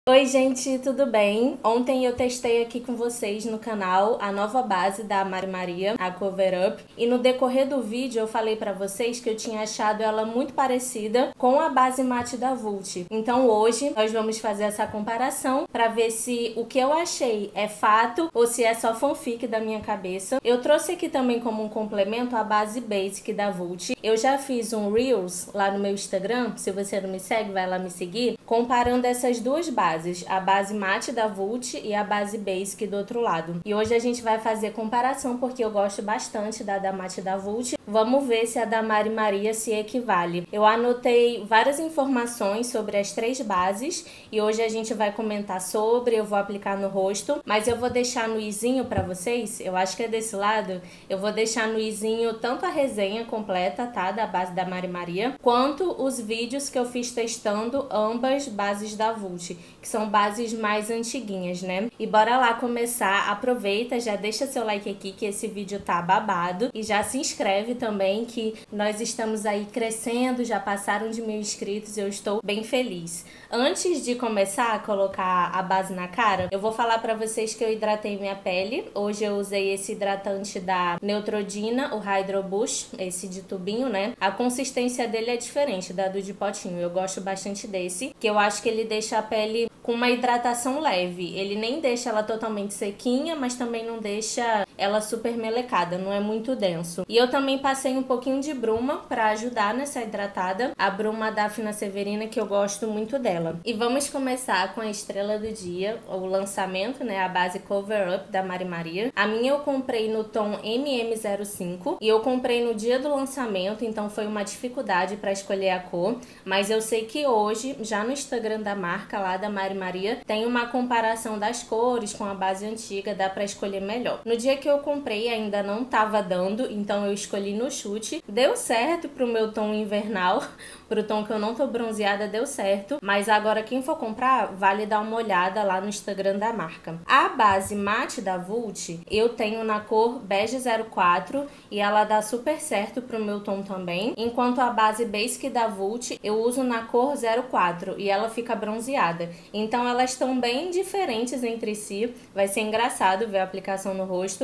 Oi gente, tudo bem? Ontem eu testei aqui com vocês no canal a nova base da Mari Maria, a Cover Up, e no decorrer do vídeo eu falei pra vocês que eu tinha achado ela muito parecida com a base mate da Vult. Então hoje nós vamos fazer essa comparação pra ver se o que eu achei é fato ou se é só fanfic da minha cabeça. Eu trouxe aqui também como um complemento a base Basic da Vult. Eu já fiz um Reels lá no meu Instagram, se você não me segue, vai lá me seguir, comparando essas duas bases, a base mate da Vult e a base Basic do outro lado. E hoje a gente vai fazer comparação porque eu gosto bastante da mate da Vult. Vamos ver se a da Mari Maria se equivale. Eu anotei várias informações sobre as três bases e hoje a gente vai comentar sobre, eu vou aplicar no rosto, mas eu vou deixar no izinho pra vocês, eu acho que é desse lado, eu vou deixar no izinho tanto a resenha completa, tá, da base da Mari Maria, quanto os vídeos que eu fiz testando ambas bases da Vult, que são bases mais antiguinhas, né? E bora lá começar. Aproveita, já deixa seu like aqui que esse vídeo tá babado e já se inscreve também que nós estamos aí crescendo, já passaram de 1000 inscritos e eu estou bem feliz. Antes de começar a colocar a base na cara, eu vou falar pra vocês que eu hidratei minha pele. Hoje eu usei esse hidratante da Neutrogena, o Hydro Boost, esse de tubinho, né? A consistência dele é diferente da do de potinho. Eu gosto bastante desse, que eu acho que ele deixa a pele com uma hidratação leve. Ele nem deixa ela totalmente sequinha, mas também não deixa ela super melecada, não é muito denso. E eu também passei um pouquinho de bruma pra ajudar nessa hidratada, a bruma da Fina Severina, que eu gosto muito dela. E vamos começar com a estrela do dia, o lançamento, né, a base Cover Up da Mari Maria. A minha eu comprei no tom MM05 e eu comprei no dia do lançamento, então foi uma dificuldade pra escolher a cor, mas eu sei que hoje, já no Instagram da marca lá da Mari Maria, tem uma comparação das cores com a base antiga, dá pra escolher melhor. No dia que eu comprei ainda não tava dando, então eu escolhi no chute. Deu certo pro meu tom invernal, pro tom que eu não tô bronzeada, deu certo. Mas agora quem for comprar, vale dar uma olhada lá no Instagram da marca. A base mate da Vult, eu tenho na cor bege 04 e ela dá super certo pro meu tom também. Enquanto a base Basic da Vult, eu uso na cor 04 e ela fica bronzeada. Então elas estão bem diferentes entre si, vai ser engraçado ver a aplicação no rosto.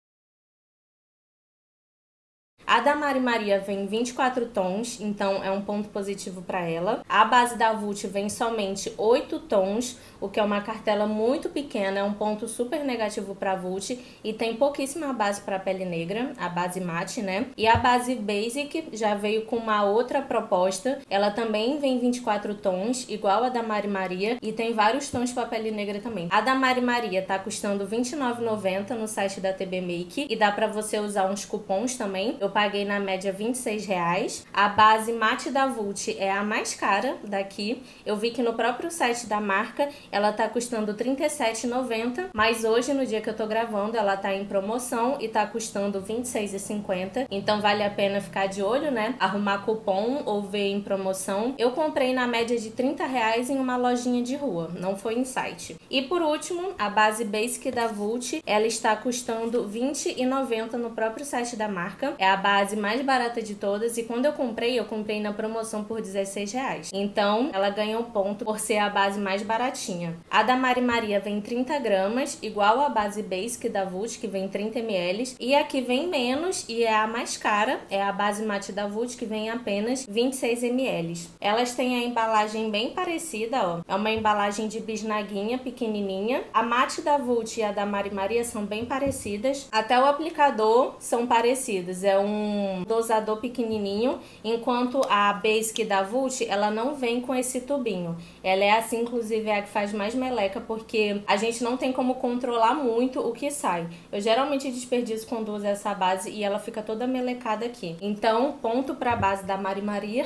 A da Mari Maria vem 24 tons, então é um ponto positivo para ela. A base da Vult vem somente 8 tons, o que é uma cartela muito pequena, é um ponto super negativo para a Vult e tem pouquíssima base para pele negra, a base mate, né? E a base Basic já veio com uma outra proposta, ela também vem 24 tons, igual a da Mari Maria, e tem vários tons para pele negra também. A da Mari Maria tá custando R$ 29,90 no site da TB Make e dá para você usar uns cupons também. Eu paguei na média R$26. A base mate da Vult é a mais cara daqui. Eu vi que no próprio site da marca ela tá custando R$ 37,90, mas hoje, no dia que eu tô gravando, ela tá em promoção e tá custando R$ 26,50. Então vale a pena ficar de olho, né? Arrumar cupom ou ver em promoção. Eu comprei na média de R$30 em uma lojinha de rua, não foi em site. E por último, a base Basic da Vult, ela está custando R$ 20,90 no próprio site da marca. É a base mais barata de todas e quando eu comprei na promoção por R$16. Então, ela ganha um ponto por ser a base mais baratinha. A da Mari Maria vem 30 gramas, igual a base Basic da Vult, que vem 30 ml. E a que vem menos e é a mais cara, é a base mate da Vult, que vem apenas 26 ml. Elas têm a embalagem bem parecida, ó. É uma embalagem de bisnaguinha pequenininha. A mate da Vult e a da Mari Maria são bem parecidas. Até o aplicador são parecidos. É um dosador pequenininho, enquanto a Basic da Vult, ela não vem com esse tubinho. Ela é assim, inclusive, é a que faz mais meleca, porque a gente não tem como controlar muito o que sai. Eu geralmente desperdiço quando uso essa base e ela fica toda melecada aqui. Então, ponto pra base da Mari Maria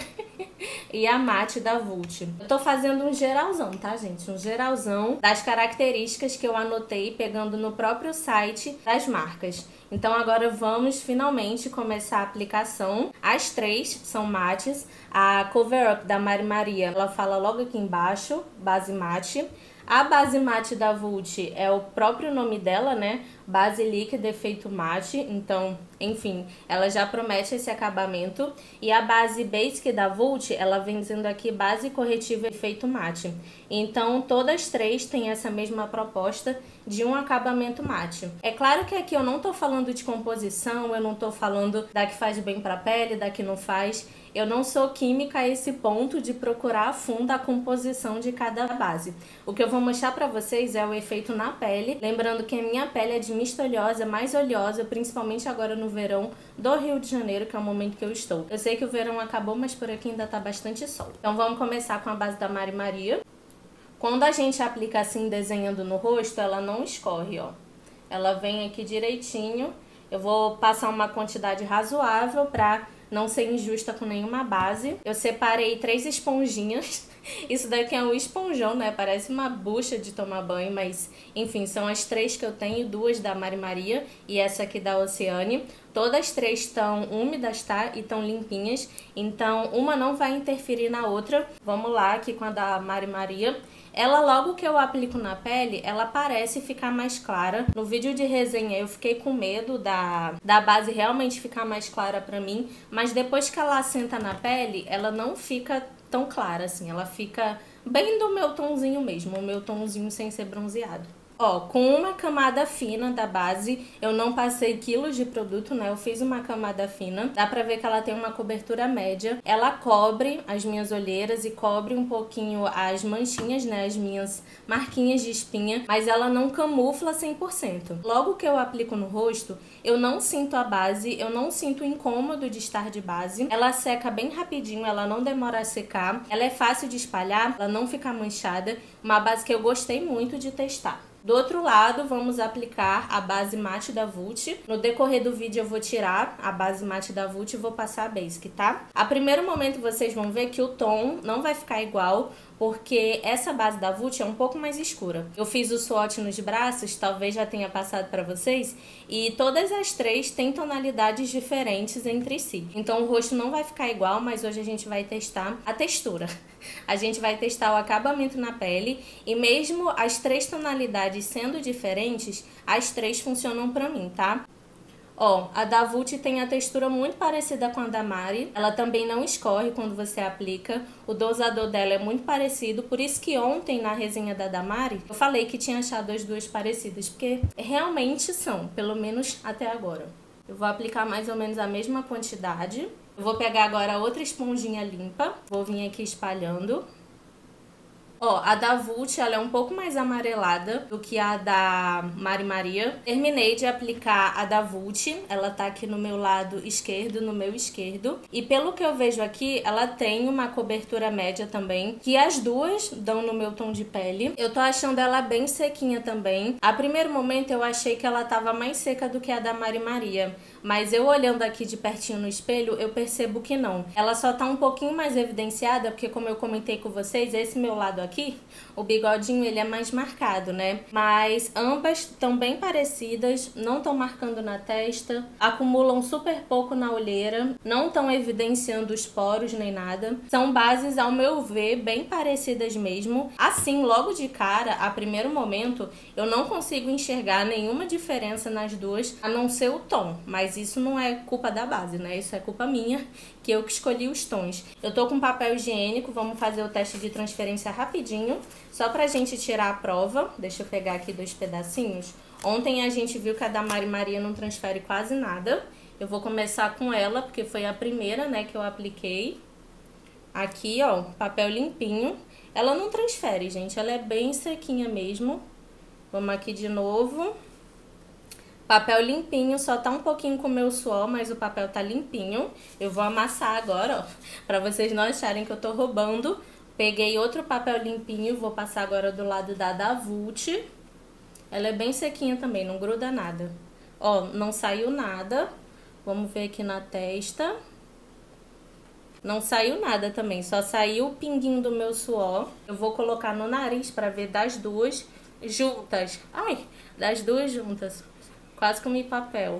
e a mate da Vult. Eu tô fazendo um geralzão, tá, gente? Um geralzão das características que eu anotei pegando no próprio site das marcas. Então agora vamos finalmente começar a aplicação. As três são mates. A Cover Up da Mari Maria, ela fala logo aqui embaixo, base mate. A base mate da Vult é o próprio nome dela, né? Base líquida efeito mate, então, enfim, ela já promete esse acabamento. E a base basic da Vult, ela vem dizendo aqui base corretiva efeito mate. Então, todas três têm essa mesma proposta de um acabamento mate. É claro que aqui eu não tô falando de composição, eu não tô falando da que faz bem pra pele, da que não faz. Eu não sou química a esse ponto de procurar a fundo a composição de cada base. O que eu vou mostrar pra vocês é o efeito na pele, lembrando que a minha pele é de mista oleosa, mais oleosa, principalmente agora no verão do Rio de Janeiro, que é o momento que eu estou. Eu sei que o verão acabou, mas por aqui ainda tá bastante sol. Então vamos começar com a base da Mari Maria. Quando a gente aplica assim, desenhando no rosto, ela não escorre, ó. Ela vem aqui direitinho. Eu vou passar uma quantidade razoável pra não ser injusta com nenhuma base. Eu separei 3 esponjinhas. Isso daqui é um esponjão, né? Parece uma bucha de tomar banho, mas enfim, são as 3 que eu tenho, 2 da Mari Maria e essa aqui da Oceane. Todas as 3 estão úmidas, tá? E estão limpinhas, então uma não vai interferir na outra. Vamos lá aqui com a da Mari Maria. Ela, logo que eu aplico na pele, ela parece ficar mais clara. No vídeo de resenha eu fiquei com medo da base realmente ficar mais clara pra mim, mas depois que ela assenta na pele, ela não fica tão clara assim, ela fica bem do meu tomzinho mesmo, o meu tomzinho sem ser bronzeado. Ó, com uma camada fina da base, eu não passei quilos de produto, né? Eu fiz uma camada fina. Dá pra ver que ela tem uma cobertura média. Ela cobre as minhas olheiras e cobre um pouquinho as manchinhas, né? As minhas marquinhas de espinha. Mas ela não camufla 100%. Logo que eu aplico no rosto, eu não sinto a base, eu não sinto o incômodo de estar de base. Ela seca bem rapidinho, ela não demora a secar. Ela é fácil de espalhar, ela não fica manchada. Uma base que eu gostei muito de testar. Do outro lado, vamos aplicar a base mate da Vult. No decorrer do vídeo eu vou tirar a base mate da Vult e vou passar a basic, tá? A primeiro momento vocês vão ver que o tom não vai ficar igual, porque essa base da Vult é um pouco mais escura. Eu fiz o swatch nos braços, talvez já tenha passado pra vocês, e todas as 3 têm tonalidades diferentes entre si. Então o rosto não vai ficar igual, mas hoje a gente vai testar a textura. A gente vai testar o acabamento na pele e mesmo as 3 tonalidades sendo diferentes, as 3 funcionam pra mim, tá? Ó, a da Vult tem a textura muito parecida com a da Mari. Ela também não escorre quando você aplica. O dosador dela é muito parecido. Por isso que ontem, na resenha da Mari, eu falei que tinha achado as duas parecidas. Porque realmente são, pelo menos até agora. Eu vou aplicar mais ou menos a mesma quantidade. Eu vou pegar agora outra esponjinha limpa. Vou vir aqui espalhando. Ó, a da Vult, ela é um pouco mais amarelada do que a da Mari Maria. Terminei de aplicar a da Vult, ela tá aqui no meu lado esquerdo, no meu esquerdo. E pelo que eu vejo aqui, ela tem uma cobertura média também, que as duas dão no meu tom de pele. Eu tô achando ela bem sequinha também. A primeiro momento eu achei que ela tava mais seca do que a da Mari Maria, mas eu olhando aqui de pertinho no espelho, eu percebo que não. Ela só tá um pouquinho mais evidenciada, porque como eu comentei com vocês, esse meu lado aqui, o bigodinho, ele é mais marcado, né? Mas ambas estão bem parecidas, não estão marcando na testa, acumulam super pouco na olheira, não estão evidenciando os poros nem nada. São bases, ao meu ver, bem parecidas mesmo. Assim, logo de cara, a primeiro momento, eu não consigo enxergar nenhuma diferença nas duas, a não ser o tom. Mas isso não é culpa da base, né? Isso é culpa minha, que eu que escolhi os tons. Eu tô com papel higiênico, vamos fazer o teste de transferência rapidinho, só pra gente tirar a prova. Deixa eu pegar aqui 2 pedacinhos. Ontem a gente viu que a da Mari Maria não transfere quase nada. Eu vou começar com ela, porque foi a primeira, né, que eu apliquei. Aqui, ó, papel limpinho. Ela não transfere, gente, ela é bem sequinha mesmo. Vamos aqui de novo. Papel limpinho, só tá um pouquinho com o meu suor, mas o papel tá limpinho. Eu vou amassar agora, ó, pra vocês não acharem que eu tô roubando. Peguei outro papel limpinho, vou passar agora do lado da Vult. Ela é bem sequinha também, não gruda nada. Ó, não saiu nada. Vamos ver aqui na testa. Não saiu nada também, só saiu o pinguinho do meu suor. Eu vou colocar no nariz pra ver das duas juntas. Ai, das duas juntas. Quase comi papel.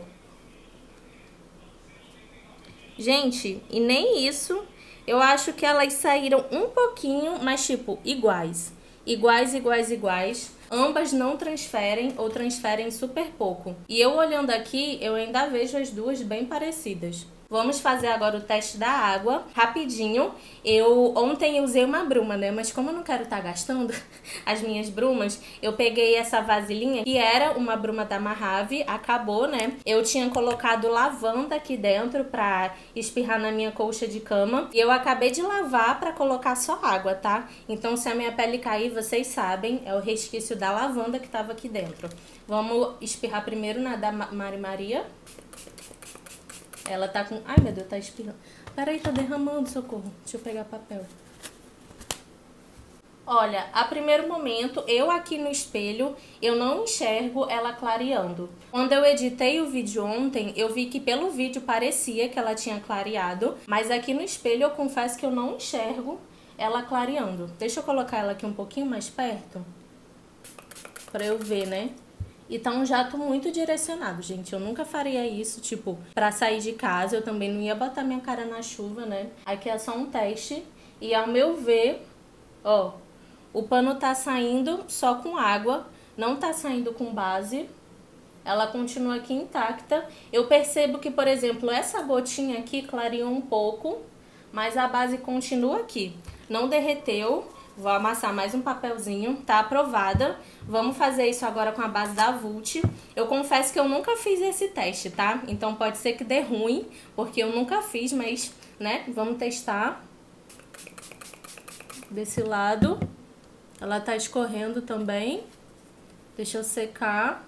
Gente, e nem isso. Eu acho que elas saíram um pouquinho, mas tipo, iguais. iguais, iguais, iguais. Ambas não transferem ou transferem super pouco. E eu olhando aqui, eu ainda vejo as duas bem parecidas. Vamos fazer agora o teste da água, rapidinho. Ontem eu usei uma bruma, né? Mas como eu não quero estar gastando as minhas brumas, eu peguei essa vasilhinha, que era uma bruma da Mahave, acabou, né? Eu tinha colocado lavanda aqui dentro pra espirrar na minha colcha de cama. E eu acabei de lavar pra colocar só água, tá? Então se a minha pele cair, vocês sabem, é o resquício da lavanda que tava aqui dentro. Vamos espirrar primeiro na da Mari Maria. Ela tá com... Ai, meu Deus, tá espirrando. Peraí, tá derramando, socorro. Deixa eu pegar papel. Olha, a primeiro momento, eu aqui no espelho, eu não enxergo ela clareando. Quando eu editei o vídeo ontem, eu vi que pelo vídeo parecia que ela tinha clareado. Mas aqui no espelho, eu confesso que eu não enxergo ela clareando. Deixa eu colocar ela aqui um pouquinho mais perto, pra eu ver, né? E tá um jato muito direcionado, gente. Eu nunca faria isso, tipo, pra sair de casa. Eu também não ia botar minha cara na chuva, né? Aqui é só um teste. E ao meu ver, ó, o pano tá saindo só com água. Não tá saindo com base. Ela continua aqui intacta. Eu percebo que, por exemplo, essa gotinha aqui clareou um pouco, mas a base continua aqui. Não derreteu. Vou amassar mais um papelzinho, tá aprovada. Vamos fazer isso agora com a base da Vult. Eu confesso que eu nunca fiz esse teste, tá? Então pode ser que dê ruim, porque eu nunca fiz, mas, né, vamos testar. Desse lado, ela tá escorrendo também. Deixa eu secar.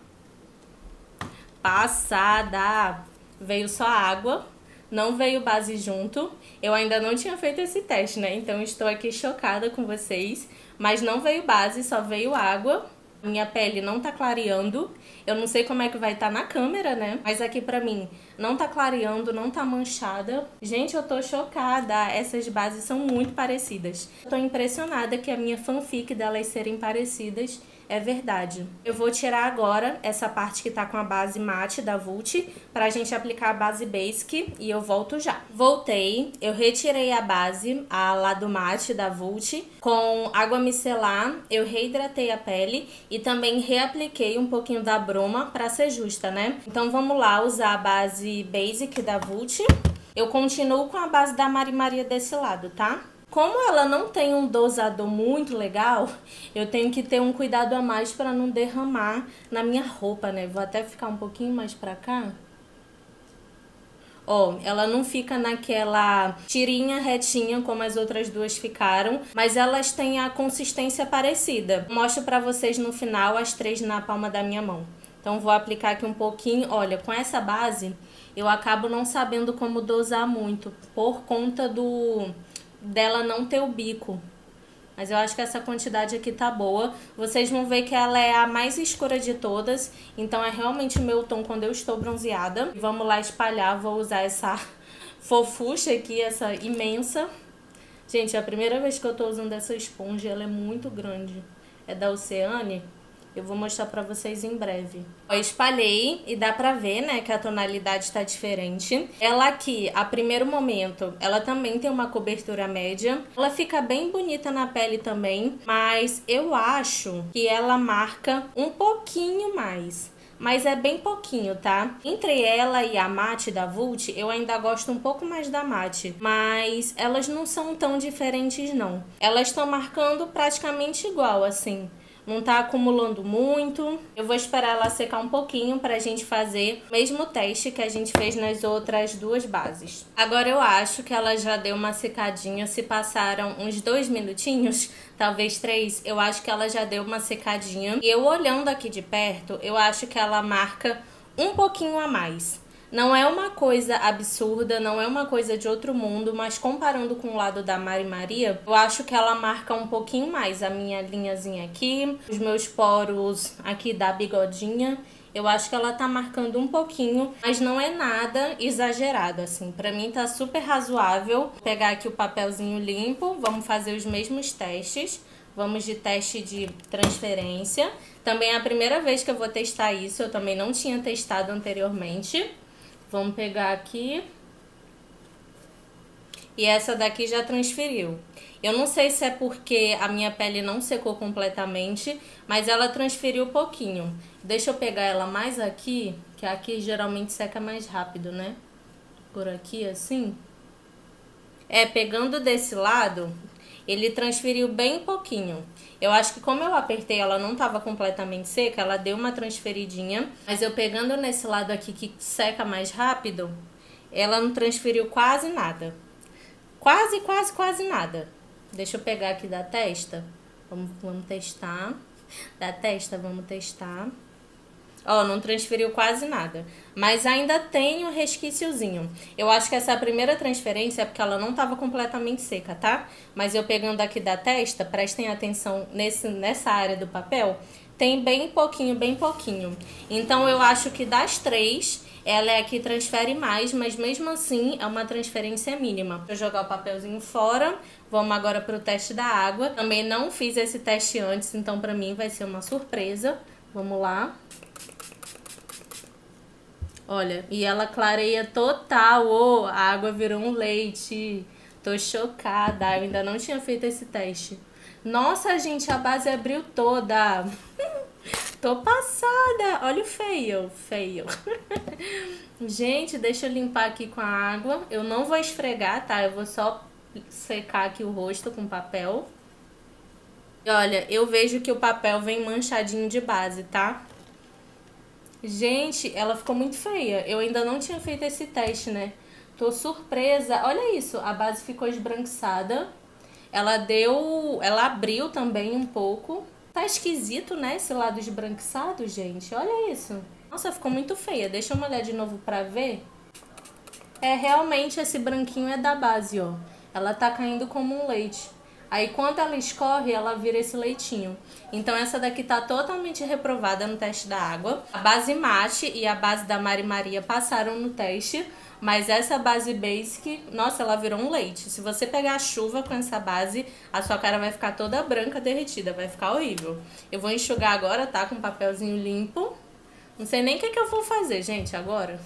Passada! Veio só água. Não veio base junto. Eu ainda não tinha feito esse teste, né? Então estou aqui chocada com vocês. Mas não veio base, só veio água. Minha pele não tá clareando. Eu não sei como é que vai estar na câmera, né? Mas aqui pra mim não tá clareando, não tá manchada. Gente, eu tô chocada. Essas bases são muito parecidas. Eu tô impressionada que a minha fanfic delas serem parecidas é verdade. Eu vou tirar agora essa parte que tá com a base mate da Vult pra gente aplicar a base basic e eu volto já. Voltei, eu retirei a base, a lá do mate da Vult, com água micelar, eu reidratei a pele e também reapliquei um pouquinho da bruma pra ser justa, né? Então vamos lá usar a base basic da Vult. Eu continuo com a base da Mari Maria desse lado, tá? Como ela não tem um dosador muito legal, eu tenho que ter um cuidado a mais para não derramar na minha roupa, né? Vou até ficar um pouquinho mais pra cá. Ó, ela não fica naquela tirinha retinha como as outras duas ficaram, mas elas têm a consistência parecida. Mostro pra vocês no final as três na palma da minha mão. Então vou aplicar aqui um pouquinho. Olha, com essa base eu acabo não sabendo como dosar muito, por conta dela não ter o bico. Mas eu acho que essa quantidade aqui tá boa. Vocês vão ver que ela é a mais escura de todas. Então é realmente o meu tom quando eu estou bronzeada. Vamos lá espalhar. Vou usar essa fofucha aqui, essa imensa. Gente, é a primeira vez que eu tô usando essa esponja. Ela é muito grande. É da Oceane. Eu vou mostrar pra vocês em breve. Eu espalhei e dá pra ver, né, que a tonalidade tá diferente. Ela aqui, a primeiro momento, ela também tem uma cobertura média. Ela fica bem bonita na pele também, mas eu acho que ela marca um pouquinho mais. Mas é bem pouquinho, tá? Entre ela e a mate da Vult, eu ainda gosto um pouco mais da mate. Mas elas não são tão diferentes, não. Elas estão marcando praticamente igual, assim. Não tá acumulando muito. Eu vou esperar ela secar um pouquinho pra gente fazer o mesmo teste que a gente fez nas outras duas bases. Agora eu acho que ela já deu uma secadinha. Se passaram uns 2 minutinhos, talvez 3, eu acho que ela já deu uma secadinha. E eu olhando aqui de perto, eu acho que ela marca um pouquinho a mais. Não é uma coisa absurda, não é uma coisa de outro mundo, mas comparando com o lado da Mari Maria, eu acho que ela marca um pouquinho mais a minha linhazinha aqui, os meus poros aqui da bigodinha. Eu acho que ela tá marcando um pouquinho, mas não é nada exagerado, assim. Pra mim tá super razoável. Vou pegar aqui o papelzinho limpo, vamos fazer os mesmos testes. Vamos de teste de transferência. Também é a primeira vez que eu vou testar isso, eu também não tinha testado anteriormente. Vamos pegar aqui. E essa daqui já transferiu. Eu não sei se é porque a minha pele não secou completamente, mas ela transferiu um pouquinho. Deixa eu pegar ela mais aqui, que aqui geralmente seca mais rápido, né? Por aqui, assim. Pegando desse lado, ele transferiu bem pouquinho. Eu acho que como eu apertei, ela não estava completamente seca, ela deu uma transferidinha. Mas eu pegando nesse lado aqui que seca mais rápido, ela não transferiu quase nada. Quase nada. Deixa eu pegar aqui da testa. Vamos testar. Da testa, vamos testar. Ó, não transferiu quase nada. Mas ainda tem um resquíciozinho. Eu acho que essa primeira transferência é porque ela não estava completamente seca, tá? Mas eu pegando aqui da testa, prestem atenção nessa área do papel, tem bem pouquinho, bem pouquinho. Então eu acho que das três, ela é a que transfere mais, mas mesmo assim é uma transferência mínima. Vou jogar o papelzinho fora. Vamos agora pro teste da água. Também não fiz esse teste antes, então pra mim vai ser uma surpresa. Vamos lá. Olha, e ela clareia total. Oh, a água virou um leite. Tô chocada, eu ainda não tinha feito esse teste. Nossa, gente, a base abriu toda. Tô passada. Olha o fail. Gente, deixa eu limpar aqui com a água. Eu não vou esfregar, tá? Eu vou só secar aqui o rosto com papel. E olha, eu vejo que o papel vem manchadinho de base, tá? Gente, ela ficou muito feia. Eu ainda não tinha feito esse teste, né? Tô surpresa. Olha isso, a base ficou esbranquiçada. Ela abriu também um pouco. Tá esquisito, né, esse lado esbranquiçado, gente. Olha isso. Nossa, ficou muito feia. Deixa eu olhar de novo pra ver. Realmente esse branquinho é da base, ó. Ela tá caindo como um leite. Aí quando ela escorre, ela vira esse leitinho. Então essa daqui tá totalmente reprovada no teste da água. A base mate e a base da Mari Maria passaram no teste. Mas essa base basic, nossa, ela virou um leite. Se você pegar chuva com essa base, a sua cara vai ficar toda branca, derretida. Vai ficar horrível. Eu vou enxugar agora, tá? Com um papelzinho limpo. Não sei nem o que eu vou fazer, gente, agora.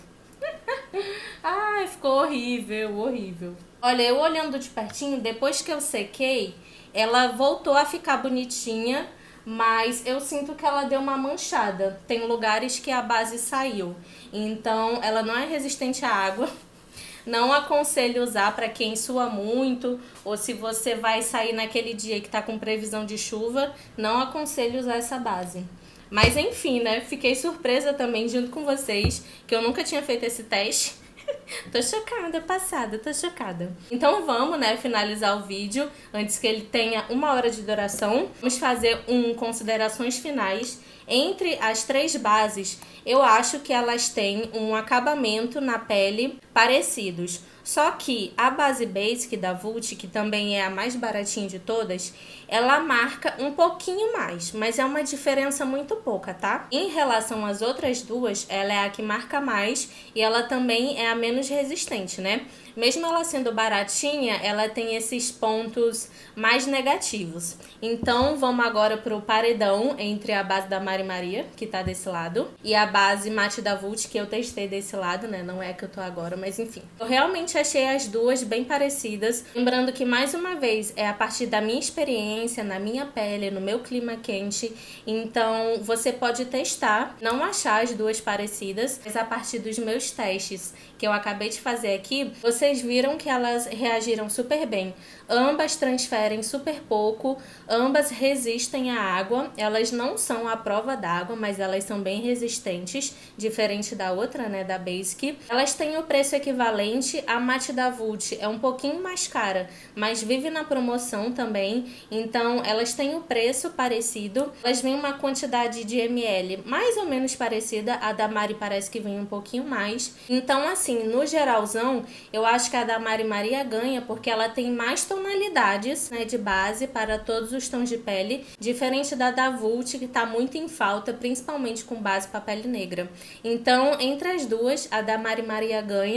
Ai, ficou horrível. Olha, eu olhando de pertinho, depois que eu sequei, ela voltou a ficar bonitinha, mas eu sinto que ela deu uma manchada. Tem lugares que a base saiu, então ela não é resistente à água. Não aconselho usar para quem sua muito, ou se você vai sair naquele dia que tá com previsão de chuva, não aconselho usar essa base. Mas enfim, né? Fiquei surpresa também junto com vocês, que eu nunca tinha feito esse teste. Tô chocada, passada, tô chocada. Então vamos, né, finalizar o vídeo antes que ele tenha 1 hora de duração. Vamos fazer considerações finais. Entre as três bases, eu acho que elas têm um acabamento na pele parecidos. Só que a base Basic da Vult, que também é a mais baratinha de todas, ela marca um pouquinho mais, mas é uma diferença muito pouca, tá? Em relação às outras duas, ela é a que marca mais e ela também é a menos resistente, né? Mesmo ela sendo baratinha, ela tem esses pontos mais negativos. Então, vamos agora pro paredão entre a base da Mari Maria, que tá desse lado, e a base Mate da Vult, que eu testei desse lado, né? Não é que eu tô agora, mas enfim. Eu realmente achei as duas bem parecidas. Lembrando que, mais uma vez, é a partir da minha experiência, na minha pele, no meu clima quente. Então, você pode testar, não achar as duas parecidas, mas a partir dos meus testes que eu acabei de fazer aqui, vocês viram que elas reagiram super bem. Ambas transferem super pouco, ambas resistem à água, elas não são à prova d'água, mas elas são bem resistentes, diferente da outra, né, da Basic. Elas têm o preço equivalente, a Mate da Vult é um pouquinho mais cara, mas vive na promoção também, então elas têm o preço parecido, elas vêm uma quantidade de ml mais ou menos parecida, a da Mari parece que vem um pouquinho mais, então assim, no geralzão, eu acho que a da Mari Maria ganha porque ela tem mais tonalidades, né, de base para todos os tons de pele, diferente da Vult, que tá muito em falta, principalmente com base para pele negra. Então, entre as duas, a da Mari Maria ganha,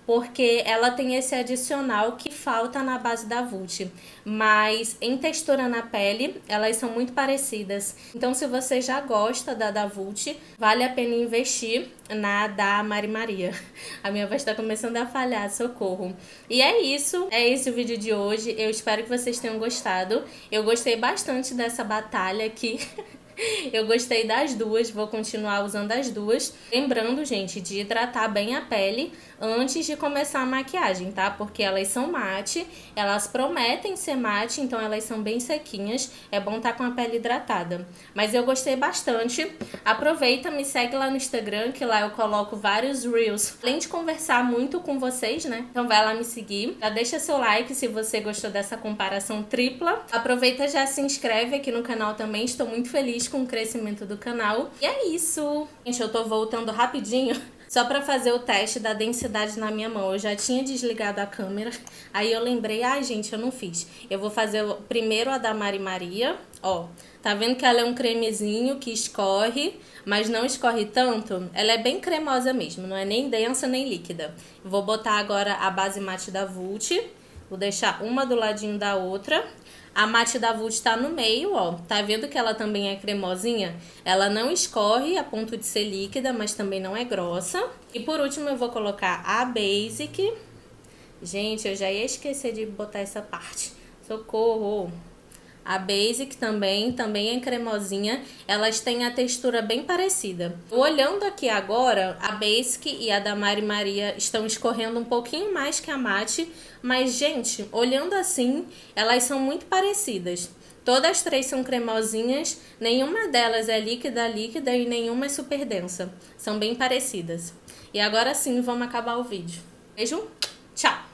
porque ela tem esse adicional que falta na base da Vult. Mas em textura na pele, elas são muito parecidas. Então, se você já gosta da Vult, vale a pena investir na da Mari Maria. A minha voz tá começando a falhar, socorro. E é isso, é esse o vídeo de hoje. Eu espero que vocês tenham gostado. Eu gostei bastante dessa batalha aqui. Eu gostei das duas, vou continuar usando as duas. Lembrando, gente, de hidratar bem a pele antes de começar a maquiagem, tá? Porque elas são mate, elas prometem ser mate, então elas são bem sequinhas. É bom estar com a pele hidratada. Mas eu gostei bastante. Aproveita, me segue lá no Instagram, que lá eu coloco vários reels. Além de conversar muito com vocês, né? Então vai lá me seguir. Já deixa seu like se você gostou dessa comparação tripla. Aproveita, já se inscreve aqui no canal também. Estou muito feliz com o crescimento do canal. E é isso. Gente, eu tô voltando rapidinho só pra fazer o teste da densidade na minha mão. Eu já tinha desligado a câmera, aí eu lembrei, ai gente, eu não fiz. Eu vou fazer primeiro a da Mari Maria, ó. Tá vendo que ela é um cremezinho que escorre, mas não escorre tanto? Ela é bem cremosa mesmo, não é nem densa nem líquida. Vou botar agora a base mate da Vult. Vou deixar uma do ladinho da outra. A mate da Vult tá no meio, ó. Tá vendo que ela também é cremosinha? Ela não escorre a ponto de ser líquida, mas também não é grossa. E por último eu vou colocar a Basic. Gente, eu já ia esquecer de botar essa parte. Socorro! A Basic também é cremosinha. Elas têm a textura bem parecida. Olhando aqui agora, a Basic e a da Mari Maria estão escorrendo um pouquinho mais que a mate. Mas, gente, olhando assim, elas são muito parecidas. Todas as três são cremosinhas. Nenhuma delas é líquida e nenhuma é super densa. São bem parecidas. E agora sim, vamos acabar o vídeo. Beijo, tchau!